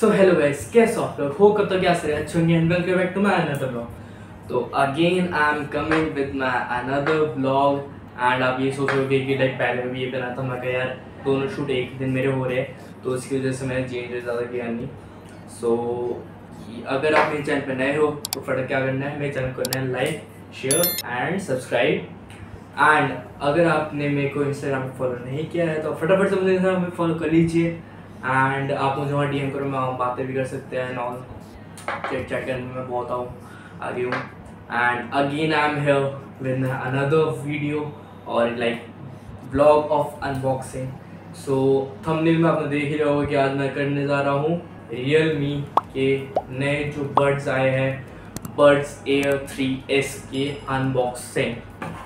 So hello guys, कैसे हो आप लोग? हो कब तक क्या सर अच्छे होंगे and welcome back to my another vlog. तो again I am coming with my another vlog and आप ये सोच रहे होगे कि लाइक पहले भी ये बना था, मैं कहा यार दोनों शूट एक दिन मेरे हो रहे हैं तो उसकी वजह से मैंने चेंज ज़्यादा किया नहीं। सो अगर आप मेरे चैनल पर नए हो तो फटाफट क्या करना है, मेरे चैनल को करना है like, share and subscribe. And अगर आपने मेरे को इंस्टाग्राम पर फॉलो नहीं किया है तो फटाफट से मुझे इंस्टाग्राम पर फॉलो कर लीजिए एंड आप मुझे वहाँ डीएम करो, मैं वहाँ बातें भी कर सकते हैं और चैट करने में बहुत आगे हूँ। And again I am here with another video और like vlog of unboxing. So thumbnail में आपने देख ही रहा होगा कि आज मैं करने जा रहा हूँ रियलमी के नए जो बड्स आए हैं, बड्स एयर 3S के unboxing.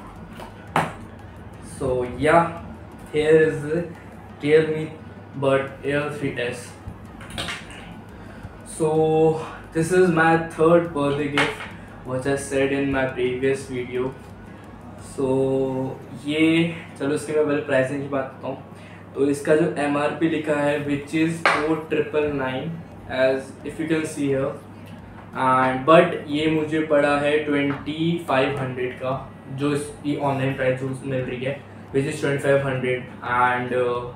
So yeah, here is the Realme Bud Air 3S. So this is my third birthday gift, which I said in my previous video. So ये चलो इसके मैं पहले प्राइसिंग की बात करता हूँ। तो इसका जो MRP लिखा है which is 4999 as if you can see here, and but ये मुझे पड़ा है 2500 का, जो इसकी ऑनलाइन प्राइस जो मिल रही है विच इज़ 2500 एंड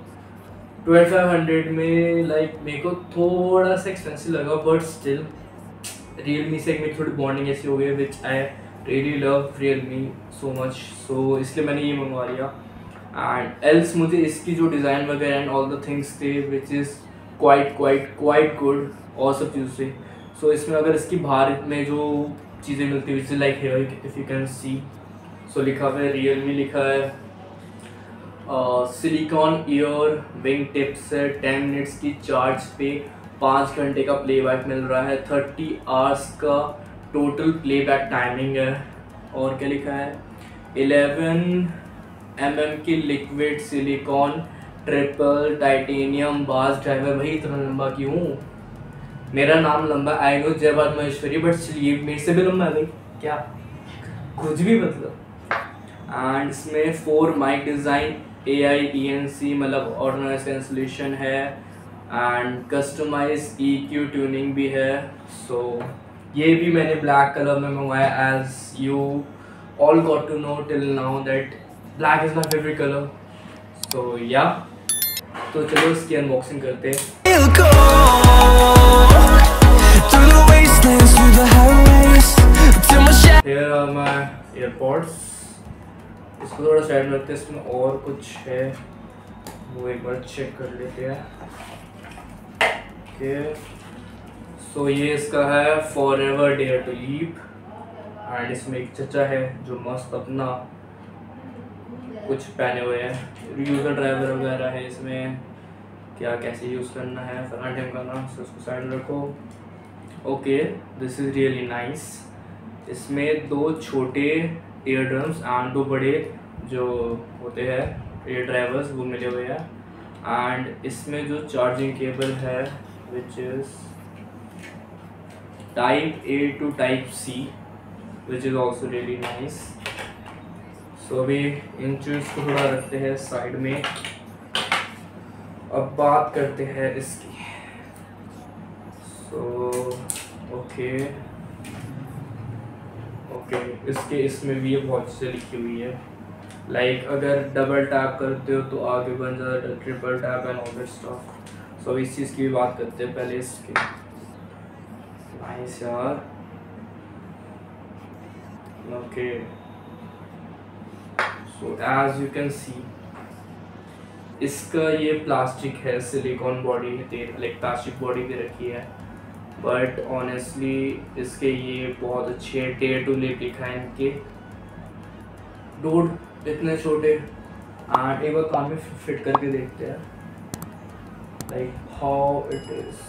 2500 में लाइक मेरे को थोड़ा सा एक्सपेंसिव लगा, बट स्टिल रियलमी से मेरी थोड़ी बॉन्डिंग ऐसी हो गई which I really love Realme so much, so इसलिए मैंने ये मंगवा लिया। एंड एल्स मुझे इसकी जो डिज़ाइन वगैरह एंड ऑल द थिंग्स थे विच इज़ क्वाइट गुड और सब चीज़ों से। सो इसमें अगर इसकी बाहर में जो चीज़ें मिलती है like here if you can see, so लिखा हुआ है रियलमी, लिखा है सिलिकॉन ईयर विंग टिप से 10 मिनट्स की चार्ज पे 5 घंटे का प्लेबैक मिल रहा है, 30 आवर्स का टोटल प्लेबैक टाइमिंग है। और क्या लिखा है 11 mm की liquid silicone triple titanium bass driver. भाई इतना लंबा क्यों? मेरा नाम लंबा आई नो, जय बात महेश्वरी, बट चलिए मेरे से भी लंबा है भाई, क्या कुछ भी मतलब। एंड इसमें 4 माइक डिज़ाइन AIENC मतलब ऑडियो नॉइस कैंसलेशन है एंड कस्टमाइज EQ ट्यूनिंग भी है। सो ये भी मैंने ब्लैक कलर में मंगवाया as you all got to know till now that black is my favourite colour. So या तो चलो इसकी अनबॉक्सिंग करते हैं। Here are my AirPods. इसको थोड़ा साइड में रखते हैं, इसमें और कुछ है वो एक बार चेक कर लेते हैं। ओके, सो ये इसका है forever dare to live and इसमें एक चचा है जो मस्त अपना कुछ पहने हुए हैं, यूज़र ड्राइवर वगैरह है इसमें, क्या कैसे यूज़ करना है फलाना टाइम करना, सो उसको साइड में रखो। Okay, this is really nice. इसमें 2 छोटे ईयर ड्रम्स एंड 2 बड़े जो होते हैं ईयर ड्राइवर्स वो मिले हुए हैं। एंड इसमें जो चार्जिंग केबल है which is type A to type C which is also really nice. So अभी इन चीज़ को थोड़ा रखते हैं साइड में, अब बात करते हैं इसकी। सो ओके, इसके इसमें भी ये बहुत चीज़ें लिखी हुई है, लाइक अगर डबल टैप करते हो तो आगे बन जाता है, triple tap and all that stuff. So इस चीज़ की भी बात करते हैं पहले इसके। नाइस यार, okay. So as you can see इसका ये प्लास्टिक है, सिलिकॉन बॉडी है, लाइक प्लास्टिक बॉडी भी रखी है, बट ऑनेस्टली इसके ये बहुत अच्छे टेयर टू लिप लिखा है इनके, डूड इतने छोटे। एंड एक बार कान में फिट करके देखते हैं like how it is.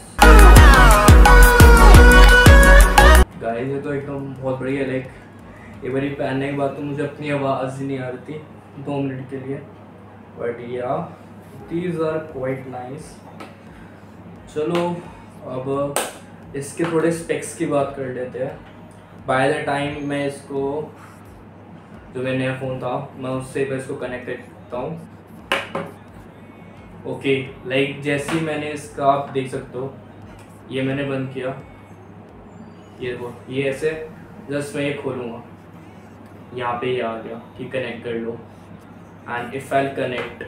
Guys ये तो एकदम बहुत बढ़िया, लाइक एक बार पहनने के बाद तो मुझे अपनी आवाज़ ही नहीं आ रही थी 2 मिनट के लिए, बट या दीज आर क्वाइट नाइस। चलो अब इसके थोड़े स्पेक्स की बात कर लेते हैं। बाय द टाइम मैं इसको जो मेरा नया फ़ोन था मैं उससे इसको कनेक्ट करता हूँ। ओके, लाइक जैसे ही मैंने इसका आप देख सकते हो ये मैंने बंद किया, ये वो ये ऐसे जस्ट मैं ये खोलूँगा, यहाँ पे ये आ गया कि कनेक्ट कर लो। And if I connect,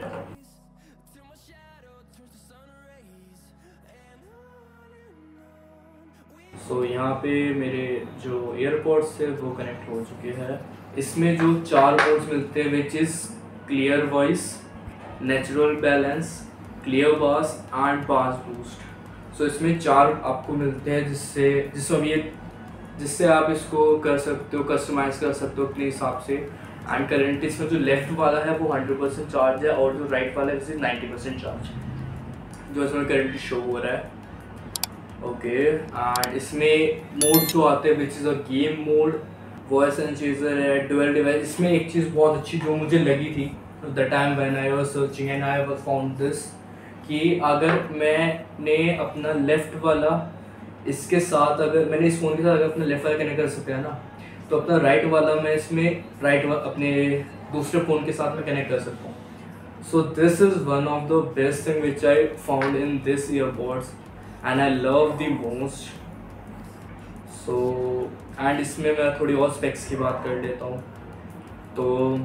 so यहाँ पे मेरे जो एयरपोर्ट्स थे वो कनेक्ट हो चुके हैं। इसमें जो 4 मोड्स मिलते हैं which is clear voice, natural balance, clear bass and bass boost. So इसमें 4 आपको मिलते हैं जिससे आप इसको कर सकते हो, कस्टमाइज़ कर सकते हो अपने हिसाब से। एंड करेंटली इसमें जो लेफ्ट वाला है वो 100% चार्ज है और जो राइट वाला है वो 90% चार्ज है, जो इसमें करेंटली शो हो रहा है। ओके एंड इसमें मोड जो आते हैं which is a game mode, voice and chaser है, डुअल डिवाइस। इसमें एक चीज़ बहुत अच्छी जो मुझे लगी थी the time when I was searching and I was found this, कि अगर मैंने अपना लेफ़्ट वाला इसके साथ, अगर मैंने इस फ़ोन के साथ अगर अपना लेफ़्ट वाला कनेक्ट कर सकता है ना, तो अपना राइट वाला मैं इसमें अपने दूसरे फ़ोन के साथ में कनेक्ट कर सकता हूँ। So this is one of the best thing which I found in this earbuds and I love the most. So and इसमें मैं थोड़ी और स्पेक्स की बात कर लेता हूँ। तो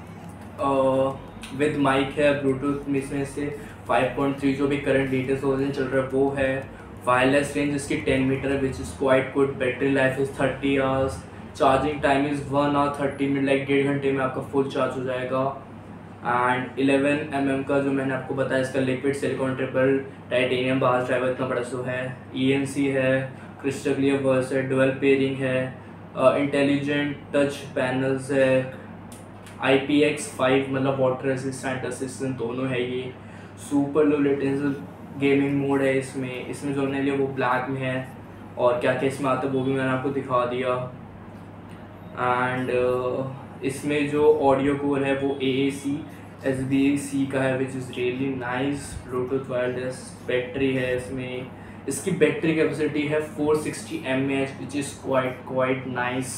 विद माइक है, ब्लूटूथ में इसमें से 5.3 जो भी करंट लेटेस्ट वर्जन चल रहा है वो है। वायरलेस रेंज इसकी 10 मीटर है which is quite good. Battery life is 30 hours. Charging time is 1 hour 30 minute, like 1.5 घंटे में आपका फुल चार्ज हो जाएगा। एंड 11 mm का जो मैंने आपको बताया इसका liquid silicone triple titanium bass driver इतना बड़ा सो है। ENC है, क्रिस्टल क्लियर वर्स है, डुअल पेयरिंग है, इंटेलिजेंट टच पैनल्स है, IPX5 मतलब वाटर रेसिस्टेंट असिस्टेंट दोनों है ये। Super low latency gaming mode है इसमें जो मैंने लिया वो ब्लैक में है, और क्या क्या इसमें आता है वो भी मैंने आपको दिखा दिया। एंड इसमें जो ऑडियो कोर है वो AAC SBAC का है which is really nice. Bluetooth wireless, battery है इसमें, इसकी बैटरी कैपेसिटी है 460 mAh which is quite nice.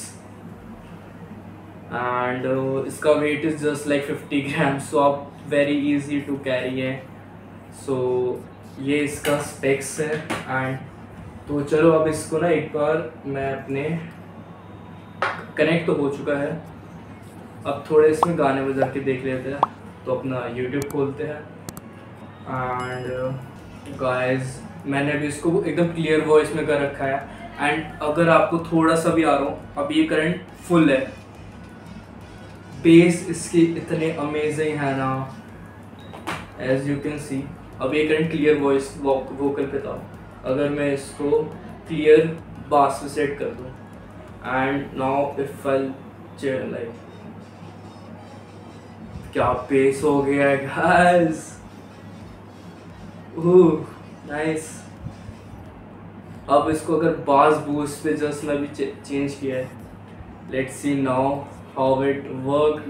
And इसका weight is just like 50 gram, so आप वेरी इजी टू कैरी है। सो ये इसका स्पेक्स है। एंड तो चलो अब इसको ना एक बार मैं अपने कनेक्ट तो हो चुका है, अब थोड़े इसमें गाने बजा के देख लेते हैं। तो अपना YouTube खोलते हैं एंड गाइस मैंने अभी इसको एकदम क्लियर वॉइस में कर रखा है। एंड अगर आपको थोड़ा सा भी आ रहा हो, अब ये करंट फुल है, बेस इसके इतने अमेजिंग है ना, एज यू कैन सी। अब ये करंट क्लियर वॉइस वोकल पे था, अगर मैं इसको क्लियर बास पे सेट कर दूँ and now if I like, क्या बेस हो गया है गाइस, नाइस। अब इसको अगर बास बूस्ट पे जस्ट मैं भी चेंज किया है, let's see now how it work.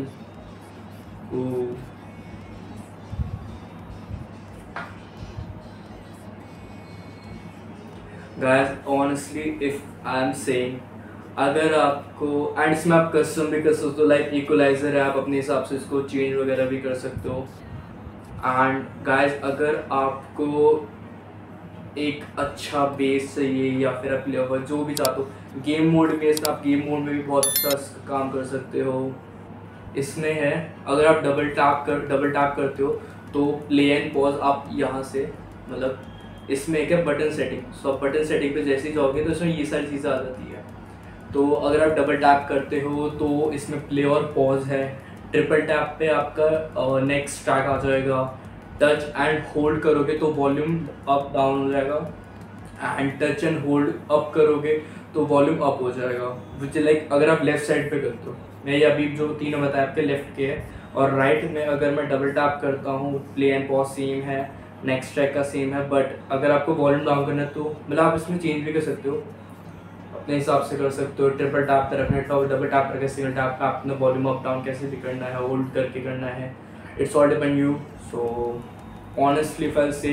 Guys honestly if I am saying, अगर आपको एंड इसमें आप कस्टम भी कर सकते हो, लाइक इक्वलाइजर है, आप अपने हिसाब से इसको चेंज वगैरह भी कर सकते हो। एंड गाइस अगर आपको एक अच्छा बेस चाहिए या फिर आप लेवल जो भी चाहते हो, गेम मोड में आप गेम मोड में भी बहुत अच्छा काम कर सकते हो। इसमें है अगर आप डबल टैप करते हो तो प्ले एंड पॉज आप यहाँ से, मतलब इसमें एक है बटन सेटिंग, सो आप बटन सेटिंग पे जैसे ही जाओगे तो इसमें ये सारी चीज़ें आ जाती है। तो अगर आप डबल टैप करते हो तो इसमें प्ले और पॉज है। ट्रिपल टैप पे आपका नेक्स्ट ट्रैक आ जाएगा। टच एंड होल्ड करोगे तो वॉल्यूम अप डाउन हो जाएगा, and touch and hold up करोगे तो वॉल्यूम अप हो जाएगा, विच लाइक अगर आप लेफ्ट साइड पे करते हो। मैं ये अभी जो तीनों बताया आपके लेफ्ट के है, और राइट में अगर मैं डबल टैप करता हूँ प्ले एंड पॉज सेम है, नेक्स्ट ट्रैक का सेम है। बट अगर आपको वॉल्यूम डाउन करना है तो मतलब आप इसमें चेंज भी कर सकते हो, अपने हिसाब से कर सकते हो। ट्रिपल टैप पे रखना है, डबल टैप करके सिंगल टैप पे आपने वॉल्यूम अप डाउन कैसे भी करना है, होल्ड करके करना है, it's all depend you. So honestly if I say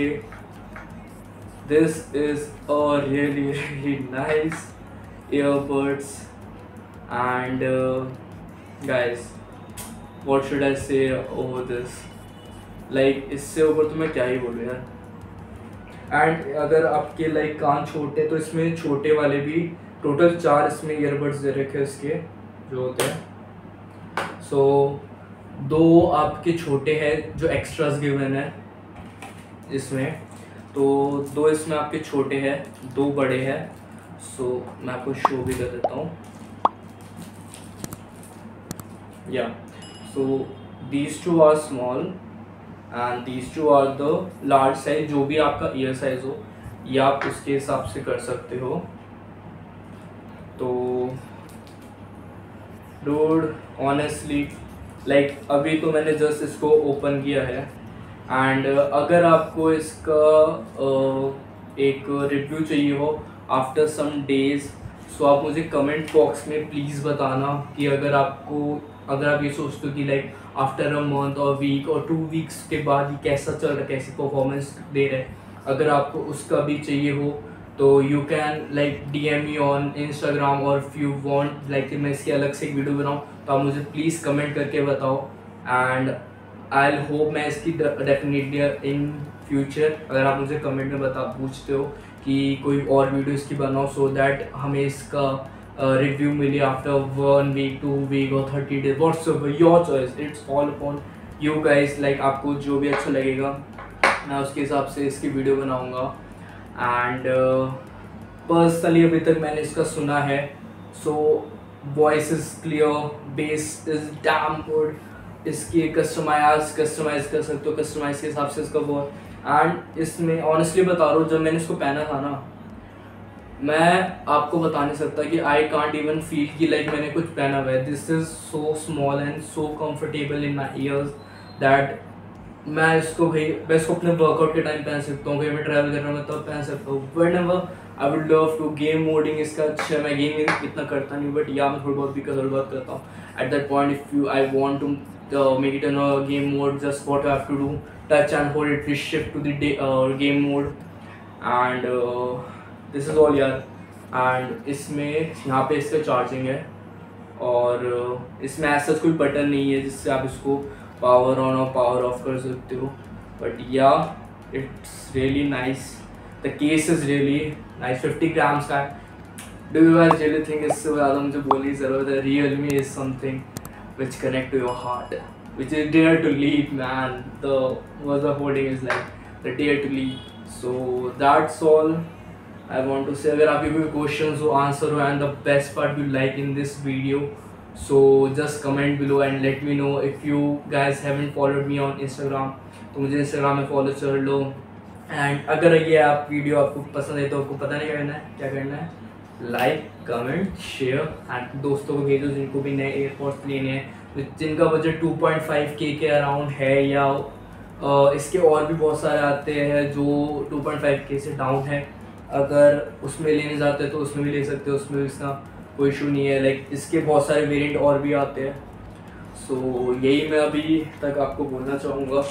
this is a really nice earbuds and guys what should I say over this, like इससे ऊपर तो मैं क्या ही बोलूँ यार। एंड अगर आपके लाइक कान छोटे तो इसमें छोटे वाले भी टोटल 4 इसमें ईयरबड्स दे रखे हैं इसके जो होते हैं। सो 2 आपके छोटे हैं जो एक्स्ट्रास गिवन है इसमें, तो 2 इसमें आपके छोटे हैं, 2 बड़े हैं। सो मैं आपको शो भी कर देता हूँ। या सो these 2 are small and these 2 are the large size। जो भी आपका ईयर साइज हो ये आप उसके हिसाब से कर सकते हो। तो डूड ऑनेस्टली लाइक अभी तो मैंने जस्ट इसको ओपन किया है एंड अगर आपको इसका एक रिव्यू चाहिए हो आफ्टर सम डेज, सो आप मुझे कमेंट बॉक्स में प्लीज़ बताना कि अगर आप ये सोचते हो कि लाइक आफ्टर अ मंथ और वीक और 2 वीक्स के बाद ये कैसा चल रहा है, कैसी परफॉर्मेंस दे रहे हैं, अगर आपको उसका भी चाहिए हो तो you can like DM me on Instagram, और इफ़ यू वांट लाइक मैं इसकी अलग से एक वीडियो बनाऊँ तो आप मुझे प्लीज़ कमेंट करके बताओ एंड आई होप मैं इसकी डेफिनेटली इन फ्यूचर अगर आप मुझे कमेंट में पूछते हो कि कोई और वीडियो इसकी बनाओ सो दैट हमें इसका रिव्यू मिले आफ्टर 1 वीक 2 वीक और 30 days, whatsoever your choice, it's all upon you guys. Like आपको जो भी अच्छा लगेगा मैं उसके हिसाब से इसकी वीडियो बनाऊंगा। एंड पर्सनली अभी तक मैंने इसका सुना है, so voice is clear, bass is damn good, इसकी कस्टमाइज कर सकते हो, कस्टमाइज के हिसाब से इसका वो। एंड इसमें ऑनेस्टली बता रहा हूँ जब मैंने इसको पहना था ना, मैं आपको बता नहीं सकता कि आई कांट इवन फील कि लाइक मैंने कुछ पहना हुआ है। This is so small and so comfortable in my ears that मैं इसको अपने वर्कआउट के टाइम पहन सकता हूँ, कहीं मैं ट्रैवल कर रहा हूँ तब पहन सकता हूँ। Whenever I would love to game modding इसका अच्छा, मैं गेमिंग इतना करता नहीं बट या मैं थोड़ी बहुत करता हूँ। At that point if you I want to make it in a game mode, just what I have to do, touch and hold it, shift to the game mode and this is all यार। एंड इसमें यहाँ पे इसका charging है और इसमें ऐसा कोई बटन नहीं है जिससे आप इसको पावर ऑन और पावर ऑफ कर सकते हो, बट या it's really nice, the case is really nice. 50 grams का है। Do you guys really think इससे ज़्यादा मुझे बोलने की ज़रूरत है? Realme is something which connect to your heart, which is dare to lead, man. The wording is like the dare to lead. So that's all I want to say। अगर आपके कोई क्वेश्चंस हो, आंसर हो and the best part you like in this video, so just comment below and let me know. If you guys haven't followed me on Instagram तो मुझे Instagram में follow कर लो। एंड अगर ये आप वीडियो आपको पसंद है तो आपको पता नहीं क्या करना है, लाइक कमेंट शेयर एंड दोस्तों को भेजो जिनको भी नए एयरपोर्ट्स लेने हैं, जिनका बजट 2.5K के अराउंड है या इसके और भी बहुत सारे आते हैं जो 2.5K से डाउन है। अगर उसमें लेने जाते हैं तो उसमें भी ले सकते हो, उसमें भी इसका कोई इशू नहीं है। लाइक इसके बहुत सारे वेरिएंट और भी आते हैं। सो यही मैं अभी तक आपको बोलना चाहूँगा।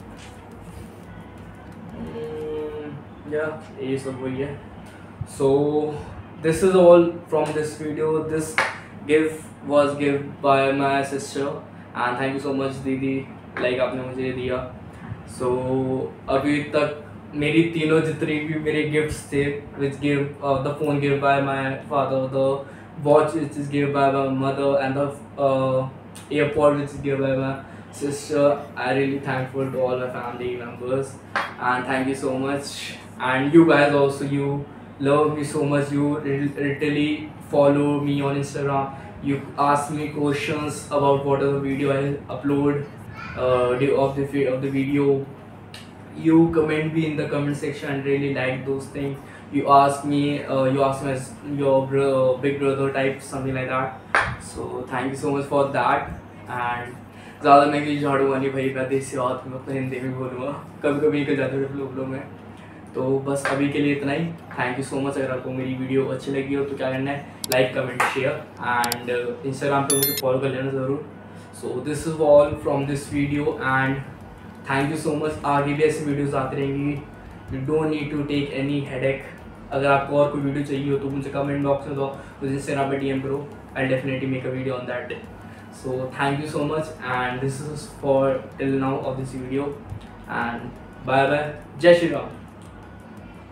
या ये सब वही है। So this is all from this video. This gift was gift by my sister and thank you so much दीदी, लाइक आपने मुझे दिया। सो अभी तक मेरी तीनों जितनी भी मेरे गिफ्ट्स थे, which give the phone give by my father, the watch which is give by my mother and the airport which is give by my sister, I really thankful to all my family members and thank you so much. And you guys also, you love me so much. You literally follow me on Instagram. You ask me questions about whatever video I upload of the video. You comment me in the comment section and really like those things. You ask me, as your big brother type, something like that. So thank you so much for that. And ज़्यादा मैं भी झाड़ूंगा नहीं भाई, मैं देसी बात में अपना हिंदी में बोलूँगा, कभी कभी निकल जाते हैं फ्लो में। तो बस अभी के लिए इतना ही। Thank you so much. अगर आपको मेरी वीडियो अच्छी लगी हो तो क्या करना है, like comment share and Instagram पे मुझे फॉलो कर लेना ज़रूर। So this is all from this video and thank you so much. आगे भी ऐसी वीडियोज़ आती रहेंगी। You don't need to take any headache. अगर आपको और कोई वीडियो चाहिए हो तो मुझे कमेंट बॉक्स में दो, मुझे इंस्टाग्राम पे DM करो। I definitely make a video on that day. So thank you so much and this is for till now of this video and bye bye. Jai Shri Ram.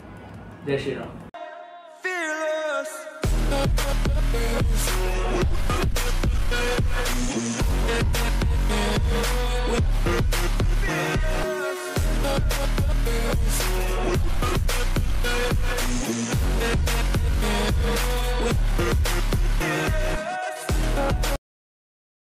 जय श्री राम।